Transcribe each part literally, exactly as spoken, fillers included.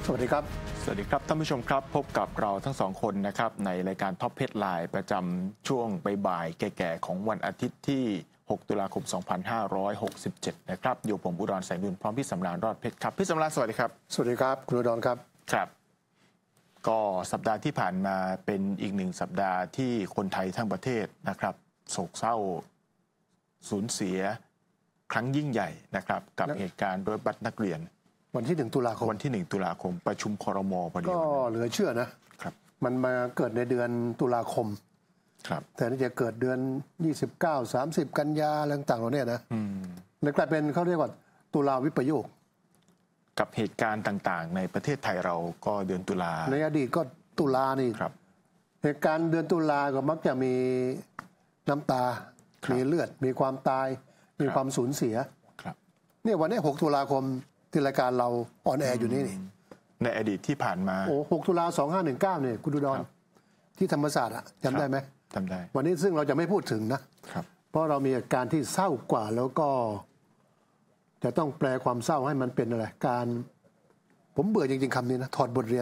สวัสดีครับสวัสดีครับท่านผู้ชมครับพบกับเราทั้งสองคนนะครับในรายการท็อปเพจไลน์ประจำช่วงบ่ายๆแก่ๆของวันอาทิตย์ที่หกตุลาคมสองพันห้าร้อยหกสิบเจ็ดนะครับอยู่ผมอุดรแสงบุญพร้อมพี่สำราญรอดเพชรครับพี่สำราญสวัสดีครับสวัสดีครับคุณอุดรครับครับก็สัปดาห์ที่ผ่านมาเป็นอีกหนึ่งสัปดาห์ที่คนไทยทั้งประเทศนะครับโศกเศร้าสูญเสียครั้งยิ่งใหญ่นะครับกับเหตุการณ์รถบัสนักเรียนวันที่หนึ่งตุลาคมวันที่หนึ่งตุลาคมประชุมครม.พอดีก็เหลือเชื่อนะครับมันมาเกิดในเดือนตุลาคมครับแต่นี่จะเกิดเดือนยี่สิบเก้า สามสิบกันยาอะไรต่างๆเราเนี่ยนะเลยกลายเป็นเขาเรียกว่าตุลาวิปโยคกับเหตุการณ์ต่างๆในประเทศไทยเราก็เดือนตุลาในอดีตก็ตุลานี่ครับเหตุการณ์เดือนตุลาก็มักจะมีน้ำตามีเลือดมีความตายมีความสูญเสียครับเนี่ยวันนี้หกตุลาคมที่รายการเราออนแอร์อยู่นี่นี่ในอดีตที่ผ่านมาโอ้หกตุลาสองห้าหนึ่งเก้าเนี่ยคุณดุดรที่ธรรมศาสตร์อะจำได้ไหมจำได้วันนี้ซึ่งเราจะไม่พูดถึงนะครับเพราะเรามีการที่เศร้ากว่าแล้วก็จะต้องแปลความเศร้าให้มันเป็นอะไรการผมเบื่อจริงๆคำนี้นะถอดบทเรียน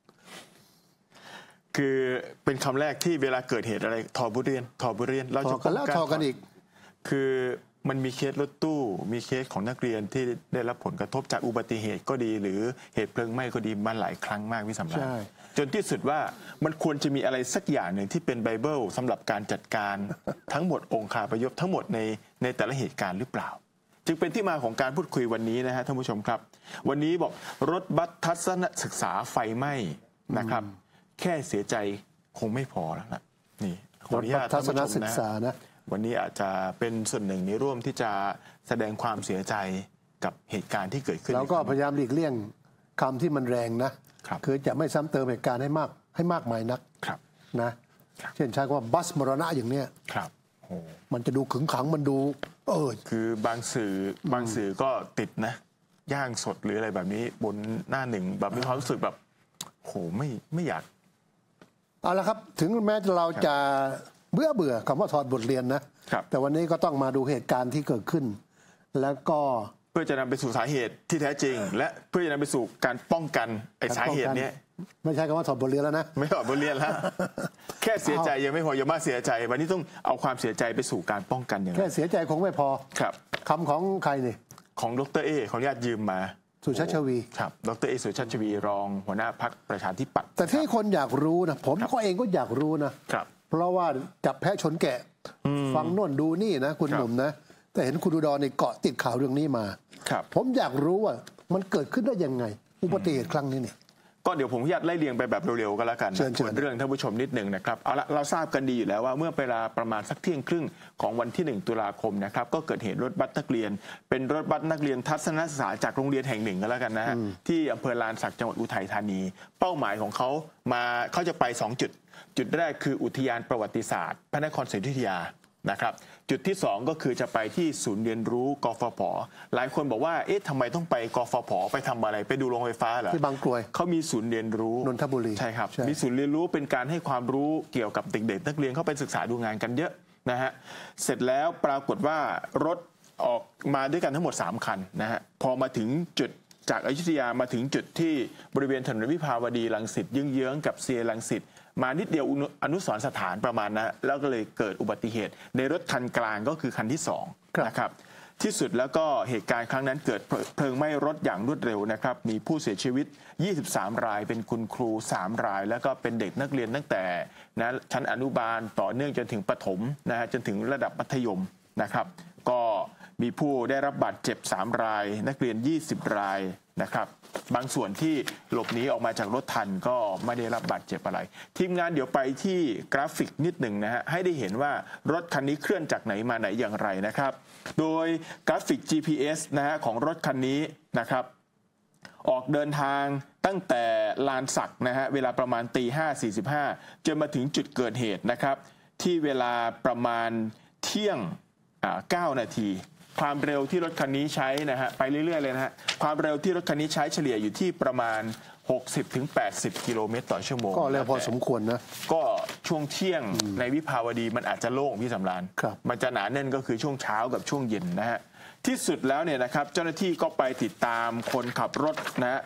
คือเป็นคำแรกที่เวลาเกิดเหตุอะไรถอดบทเรียนถอดบทเรียนเราจะกันแล้วถอดกันอีกคือมันมีเคสรถตู้มีเคสของนักเรียนที่ได้รับผลกระทบจากอุบัติเหตุก็ดีหรือเหตุเพลิงไหม้ก็ดีมาหลายครั้งมากพี่สำราญจนที่สุดว่ามันควรจะมีอะไรสักอย่างหนึ่งที่เป็นไบเบิลสำหรับการจัดการทั้งหมดองค์คาพยพทั้งหมดในในแต่ละเหตุการณ์หรือเปล่าจึงเป็นที่มาของการพูดคุยวันนี้นะฮะท่านผู้ชมครับวันนี้บอกรถบัสทัศนศึกษาไฟไหม้นะครับแค่เสียใจคงไม่พอแล้วนะนี่ขออนุญาตท่านผู้ชมนะวันนี้อาจจะเป็นส่วนหนึ่งในร่วมที่จะแสดงความเสียใจกับเหตุการณ์ที่เกิดขึ้นแล้วก็พยายามหลีกเลี่ยงคำที่มันแรงนะคือจะไม่ซ้ำเติมเหตุการณ์ให้มากให้มากมายนักนะเช่นใช้คำว่าบัสมรณะอย่างเนี้ยมันจะดูขึงขังมันดูเออคือบางสื่อบางสื่อก็ติดนะย่างสดหรืออะไรแบบนี้บนหน้าหนึ่งแบบมีความรู้สึกแบบโหไม่ไม่อยากเอาละครับถึงแม้เราจะเบื่อเบื่อคำว่าถอดบทเรียนนะแต่วันนี้ก็ต้องมาดูเหตุการณ์ที่เกิดขึ้นแล้วก็เพื่อจะนำไปสู่สาเหตุที่แท้จริงและเพื่อจะนำไปสู่การป้องกันไอ้สาเหตุนี้ไม่ใช่คำว่าถอดบทเรียนแล้วนะไม่ถอดบทเรียนแล้วแค่เสียใจยังไม่พอยังมาเสียใจวันนี้ต้องเอาความเสียใจไปสู่การป้องกันอย่างไรแค่เสียใจคงไม่พอครับคำของใครนี่ของดร.เอของญาติยืมมาสุชาติชวีครับดร.เอสุชาติชวีรองหัวหน้าพรรคประชาธิปัตย์แต่ที่คนอยากรู้นะผมก็เองก็อยากรู้นะครับเพราะว่าจับแพะชนแกะฟังโน่นดูนี่นะคุณหนุ่มนะแต่เห็นคุณอุดรในเกาะติดข่าวเรื่องนี้มาผมอยากรู้ว่ามันเกิดขึ้นได้ยังไงอุบัติเหตุครั้งนี้เนี่ยก็เดี๋ยวผมอยากไล่เรียงไปแบบเร็วๆกันแล้วกันนะส่วนเรื่องท่านผู้ชมนิดหนึ่งนะครับเอาละเราทราบกันดีอยู่แล้วว่าเมื่อเวลาประมาณสักเที่ยงครึ่งของวันที่หนึ่งตุลาคมนะครับก็เกิดเหตุรถบัสนักเรียนเป็นรถบัสนักเรียนทัศนศึกษาจากโรงเรียนแห่งหนึ่งกันแล้วกันนะที่อำเภอลานสักจังหวัดอุทัยธานีเป้าหมายของเขามาเขาจะไปสองจุดจุดแรกคืออุทยานประวัติศาสตร์พระนครศรีอยุธยานะครับจุดที่สองก็คือจะไปที่ศูนย์เรียนรู้กฟผ.หลายคนบอกว่าเอ๊ะทำไมต้องไปกฟผ.ไปทำอะไรไปดูโรงไฟฟ้าเหรอที่บางกรวยเขามีศูนย์เรียนรู้นนทบุรีใช่ครับมีศูนย์เรียนรู้เป็นการให้ความรู้เกี่ยวกับเด็กๆนักเรียนเข้าไปศึกษาดูงานกันเยอะนะฮะเสร็จแล้วปรากฏว่ารถออกมาด้วยกันทั้งหมดสามคันนะฮะพอมาถึงจุดจากอยุธยามาถึงจุดที่บริเวณถนนวิภาวดีรังสิตเยื้องๆกับเซียรังสิตมานิดเดียวอนุสรณ์สถานประมาณนะแล้วก็เลยเกิดอุบัติเหตุในรถคันกลางก็คือคันที่สองนะครับที่สุดแล้วก็เหตุการณ์ครั้งนั้นเกิดเพลิงไหม้รถอย่างรวดเร็วนะครับมีผู้เสียชีวิตยี่สิบสามรายเป็นคุณครูสามรายแล้วก็เป็นเด็กนักเรียนตั้งแต่นะชั้นอนุบาลต่อเนื่องจนถึงประถมนะฮะจนถึงระดับมัธยมนะครับก็มีผู้ได้รับบาดเจ็บสามรายนักเรียนยี่สิบรายนะครับบางส่วนที่หลบหนีออกมาจากรถทันก็ไม่ได้รับบาดเจ็บอะไรทีมงานเดี๋ยวไปที่กราฟิกนิดหนึ่งนะฮะให้ได้เห็นว่ารถคันนี้เคลื่อนจากไหนมาไหนอย่างไรนะครับโดยกราฟิก จี พี เอส นะฮะของรถคันนี้นะครับออกเดินทางตั้งแต่ลานสักนะฮะเวลาประมาณตีห้าสี่สิบห้าจนมาถึงจุดเกิดเหตุนะครับที่เวลาประมาณเที่ยงเก้านาทีความเร็วที่รถคันนี้ใช้นะฮะไปเรื่อยๆเลยนะฮะความเร็วที่รถคันนี้ใช้เฉลี่ยอยู่ที่ประมาณ หกสิบถึงแปดสิบ กิโลเมตรต่อชั่วโมงก็เร็วพอสมควรนะก็ช่วงเที่ยงในวิภาวดีมันอาจจะโล่งพี่สำราญมันจะหนาแน่นก็คือช่วงเช้ากับช่วงเย็นนะฮะที่สุดแล้วเนี่ยนะครับเจ้าหน้าที่ก็ไปติดตามคนขับรถนะฮะค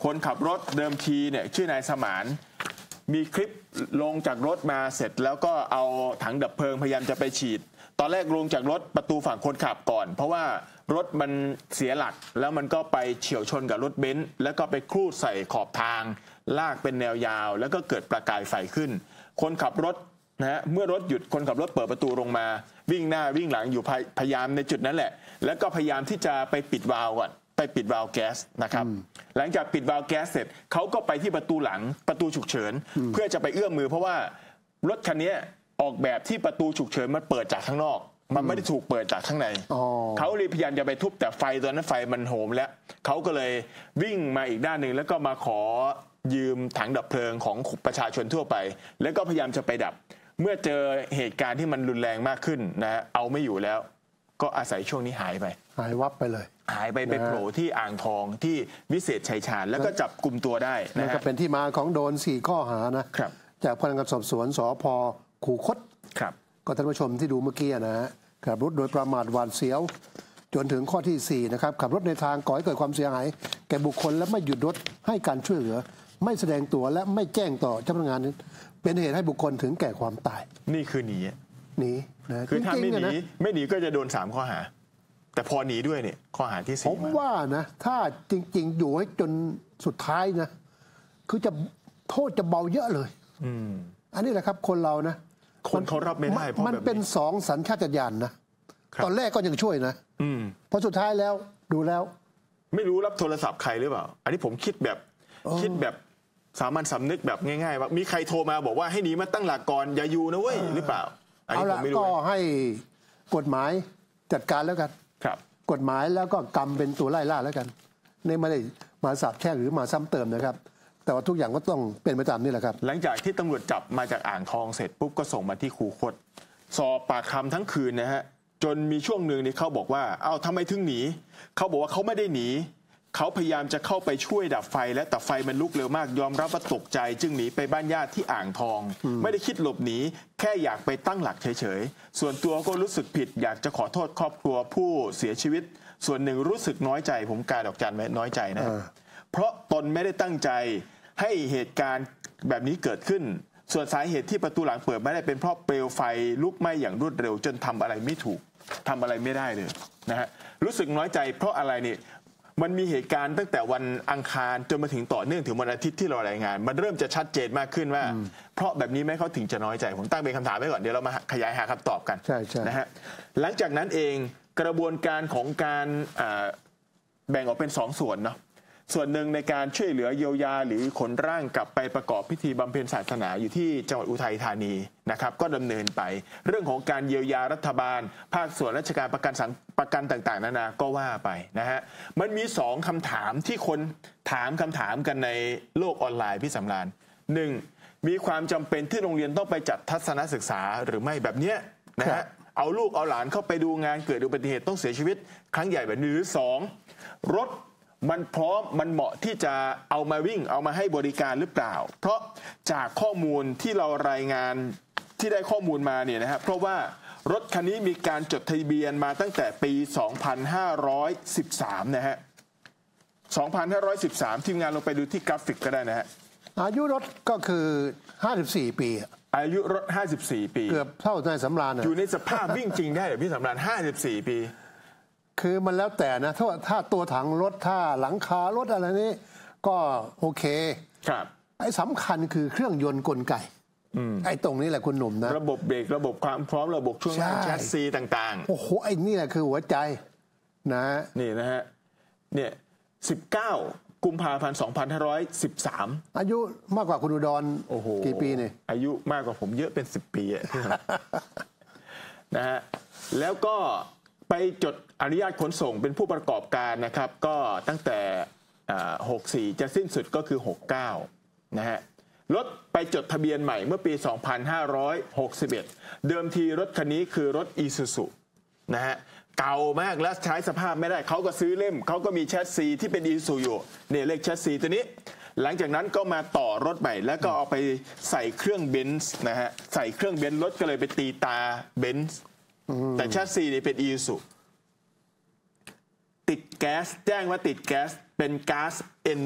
คนขับรถเดิมทีเนี่ยชื่อนายสมานมีคลิปลงจากรถมาเสร็จแล้วก็เอาถังดับเพลิงพยายามจะไปฉีดตอนแรกลงจากรถประตูฝั่งคนขับก่อนเพราะว่ารถมันเสียหลักแล้วมันก็ไปเฉี่ยวชนกับรถเบนซ์แล้วก็ไปครูดใส่ขอบทางลากเป็นแนวยาวแล้วก็เกิดประกายไฟขึ้นคนขับรถนะฮะเมื่อรถหยุดคนขับรถเปิดประตูลงมาวิ่งหน้าวิ่งหลังอยู่พยายามในจุดนั้นแหละแล้วก็พยายามที่จะไปปิดวาล์วก่อนไปปิดวาล์วแก๊สนะครับหลังจากปิดวาล์วแก๊สเสร็จเขาก็ไปที่ประตูหลังประตูฉุกเฉินเพื่อจะไปเอื้อมมือเพราะว่ารถคันนี้ออกแบบที่ประตูฉุกเฉินมันเปิดจากข้างนอกมันไม่ได้ถูกเปิดจากข้างในเขาเลยพยายามจะไปทุบแต่ไฟตอนนั้นไฟมันโหมแล้วเขาก็เลยวิ่งมาอีกด้านหนึ่งแล้วก็มาขอยืมถังดับเพลิงของประชาชนทั่วไปแล้วก็พยายามจะไปดับเมื่อเจอเหตุการณ์ที่มันรุนแรงมากขึ้นนะเอาไม่อยู่แล้วก็อาศัยช่วงนี้หายไปหายวับไปเลยหายไปไปโผล่ที่อ่างทองที่วิเศษชัยชาญแล้วก็จับกลุ่มตัวได้นะก็เป็นที่มาของโดนสี่ข้อหานะครับจากพนักงานสอบสวนสภ.คูคตครับก็ท่านผู้ชมที่ดูเมื่อกี้นะฮะขับรถโดยประมาทหวาดเสียวจนถึงข้อที่สี่นะครับขับรถในทางก่อให้เกิดความเสียหายแก่บุคคลและไม่หยุดรถให้การช่วยเหลือไม่แสดงตัวและไม่แจ้งต่อเจ้าพนักงานเป็นเหตุให้บุคคลถึงแก่ความตายนี่คือหนีหนีนะคือถ้าไม่หนีไม่หนีก็จะโดนสามข้อหาแต่พอหนีด้วยเนี่ยข้อหาที่สี่ผมว่านะถ้าจริงๆอยู่ให้จนสุดท้ายนะคือจะโทษจะเบาเยอะเลยอืมอันนี้แหละครับคนเรานะคนเขารับไม่ได้เพราะมันเป็นสองสัญชาตญาณนะตอนแรกก็ยังช่วยนะพอสุดท้ายแล้วดูแล้วไม่รู้รับโทรศัพท์ใครหรือเปล่าอันนี้ผมคิดแบบคิดแบบสามัญสำนึกแบบง่ายๆว่ามีใครโทรมาบอกว่าให้หนีมาตั้งหลักก่อนอย่าอยู่นะเว้ยหรือเปล่าอันนี้ผมไม่รู้ก็ให้กฎหมายจัดการแล้วกันครับกฎหมายแล้วก็กรรมเป็นตัวไล่ล่าแล้วกันนี่ไม่ได้มาสาบแช่งหรือมาซ้ำเติมนะครับแต่ว่าทุกอย่างก็ต้องเป็นไปตามนี่แหละครับหลังจากที่ตำรวจจับมาจากอ่างทองเสร็จปุ๊บก็ส่งมาที่คูคตสอบปากคำทั้งคืนนะฮะจนมีช่วงหนึ่งนี่เขาบอกว่าเอ้าทำไมถึงหนีเขาบอกว่าเขาไม่ได้หนีเขาพยายามจะเข้าไปช่วยดับไฟและแต่ไฟมันลุกเร็วมากยอมรับว่าตกใจจึงหนีไปบ้านญาติที่อ่างทองไม่ได้คิดหลบหนีแค่อยากไปตั้งหลักเฉยๆส่วนตัวก็รู้สึกผิดอยากจะขอโทษครอบครัวผู้เสียชีวิตส่วนหนึ่งรู้สึกน้อยใจผมกาดอกจันไว้น้อยใจนะเพราะตนไม่ได้ตั้งใจให้เหตุการณ์แบบนี้เกิดขึ้นส่วนสาเหตุที่ประตูหลังเปิดไม่ได้เป็นเพราะเปลวไฟลุกไหม้อย่างรวดเร็วจนทำอะไรไม่ถูกทำอะไรไม่ได้เลยนะฮะรู้สึกน้อยใจเพราะอะไรนี่มันมีเหตุการณ์ตั้งแต่วันอังคารจนมาถึงต่อเนื่องถึงวันอาทิตย์ที่เรารายงานมันเริ่มจะชัดเจนมากขึ้นว่าเพราะแบบนี้ไหมเขาถึงจะน้อยใจผมตั้งเป็นคำถามไว้ก่อนเดี๋ยวเรามาขยายหาคำตอบกันใช่ใช่นะฮะหลังจากนั้นเองกระบวนการของการแบ่งออกเป็นสองส่วนเนาะส่วนหนึ่งในการช่วยเหลือเยียวยาหรือขนร่างกลับไปประกอบพิธีบำเพ็ญศาสนาอยู่ที่จังหวัดอุทัยธานีนะครับก็ดำเนินไปเรื่องของการเยียวยารัฐบาลภาคส่วนราชการประกันสังประกันต่างๆนานาก็ว่าไปนะฮะมันมีสองคำถามที่คนถามคำถามกันในโลกออนไลน์พี่สำราญหนึ่งมีความจำเป็นที่โรงเรียนต้องไปจัดทัศนศึกษาหรือไม่แบบเนี้ยนะฮะเอาลูกเอาหลานเข้าไปดูงานเกิดอุบัติเหตุต้องเสียชีวิตครั้งใหญ่แบบนี้หรือสองรถมันพร้อมมันเหมาะที่จะเอามาวิ่งเอามาให้บริการหรือเปล่าเพราะจากข้อมูลที่เรารายงานที่ได้ข้อมูลมาเนี่ยนะฮะเพราะว่ารถคันนี้มีการจดทะเบียนมาตั้งแต่ปี สองพันห้าร้อยสิบสาม นะฮะ สองพันห้าร้อยสิบสาม ทีมงานลงไปดูที่กราฟิกก็ได้นะฮะอายุรถก็คือห้าสิบสี่ปีอายุรถห้าสิบสี่ปีเกือบเท่านายสำราญอยู่ในสภาพวิ่งจริงได้เหรอพี่สำราญห้าสิบสี่ปีคือมันแล้วแต่นะถ้าถ้าตัวถังรถถ้าหลังคารถอะไรนี้ก็โอเคครับไอ้สำคัญคือเครื่องยนต์กลไกไอ้ตรงนี้แหละคุณหนุ่มนะระบบเบรกระบบความพร้อมระบบช่วงล่างแชสซีต่างๆโอ้โหไอ้นี่แหละคือหัวใจนะนี่นะฮะเนี่ยสิบเก้ากุมภาพันธ์สองพันห้าร้อยสิบสามอายุมากกว่าคุณอุดรกี่ปีเนี่ยอายุมากกว่าผมเยอะเป็นสิบปีอะนะฮะแล้วก็ไปจดอนุญาตขนส่งเป็นผู้ประกอบการนะครับก็ตั้งแต่หกสี่จะสิ้นสุดก็คือหกเก้านะฮะรถไปจดทะเบียนใหม่เมื่อปีสองพันห้าร้อยหกสิบเอ็ดเดิมทีรถคันนี้คือรถอีซูซุนะฮะเก่ามากและใช้สภาพไม่ได้เขาก็ซื้อเล่มเขาก็มีแชสซีที่เป็นอีซูซุอยู่เนี่ยเลขแชสซีตัวนี้หลังจากนั้นก็มาต่อรถใหม่แล้วก็เอาไปใส่เครื่องเบนซ์นะฮะใส่เครื่องเบนซ์รถก็เลยไปตีตาเบนซ์แต่แชสซีนี่เป็นอีซูซุติดแก๊สแจ้งว่าติดแก๊สเป็นก๊าซ N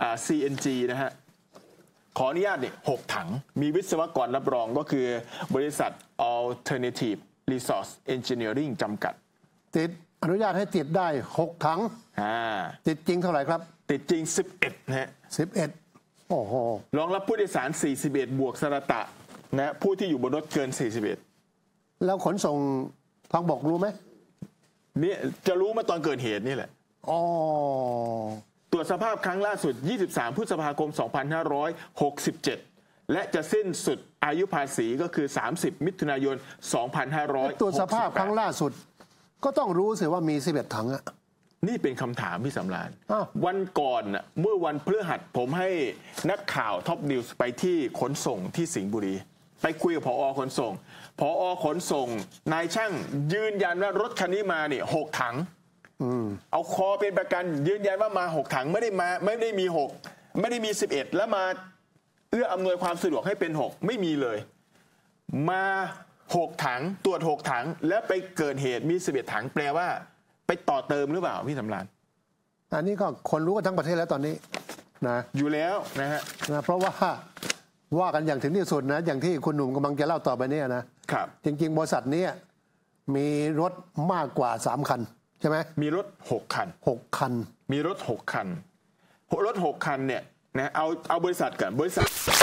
ซี เอ็น จี นะฮะขออนุญาตเนี่ยหกถังมีวิศวกรรับรองก็คือบริษัท Alternative Resource Engineering จำกัดติดอนุญาตให้ติดได้หกถังติดจริงเท่าไหร่ครับติดจริงสิบเอ็ดนะฮะสิบเอ็ดโอ้โหรองรับผู้โดยสารสี่สิบเอ็ดบวกสระตะนะผู้ที่อยู่บนรถเกินสี่สิบเอ็ดแล้วขนส่งทางบกรู้ไหมเนี่ยจะรู้มาตอนเกิดเหตุนี่แหละอ๋อตรวจสภาพครั้งล่าสุดยี่สิบสามพฤษภาคมสองพันห้าร้อยหกสิบเจ็ดและจะสิ้นสุดอายุภาษีก็คือสามสิบมิถุนายนสองพันห้าร้อยหกสิบแปดตรวจสภาพครั้งล่าสุดก็ต้องรู้สิว่ามีสิบเอ็ดถังอะนี่เป็นคำถามพี่สำราญวันก่อนเมื่อวันพฤหัสผมให้นักข่าวท็อปนิวส์ไปที่ขนส่งที่สิงห์บุรีไปคุยกับผอ.ขนส่งผอ.ขนส่งนายช่างยืนยันว่ารถคันนี้มาเนี่ยหกถังเอาคอเป็นประกันยืนยันว่ามาหกถังไม่ได้มาไม่ได้มีหกไม่ได้มีสิบเอ็ดแล้วมาเอื้ออำนวยความสะดวกให้เป็นหกไม่มีเลยมาหกถังตรวจหกถังแล้วไปเกิดเหตุมีสิบเอ็ดถังแปลว่าไปต่อเติมหรือเปล่าพี่สำราญอันนี้ก็คนรู้กันทั้งประเทศแล้วตอนนี้นะอยู่แล้วนะฮะนะเพราะว่าว่ากันอย่างถึงที่สุดนะอย่างที่คุณหนุ่มกำลังจะเล่าต่อไปเนี่ยนะครับจริงๆบริษัทนี้มีรถมากกว่าสามคันใช่ไหมมีรถหกคันหกคันมีรถหกคันรถหกคันเนี่ยนะเอาเอาบริษัทก่อนบริษัท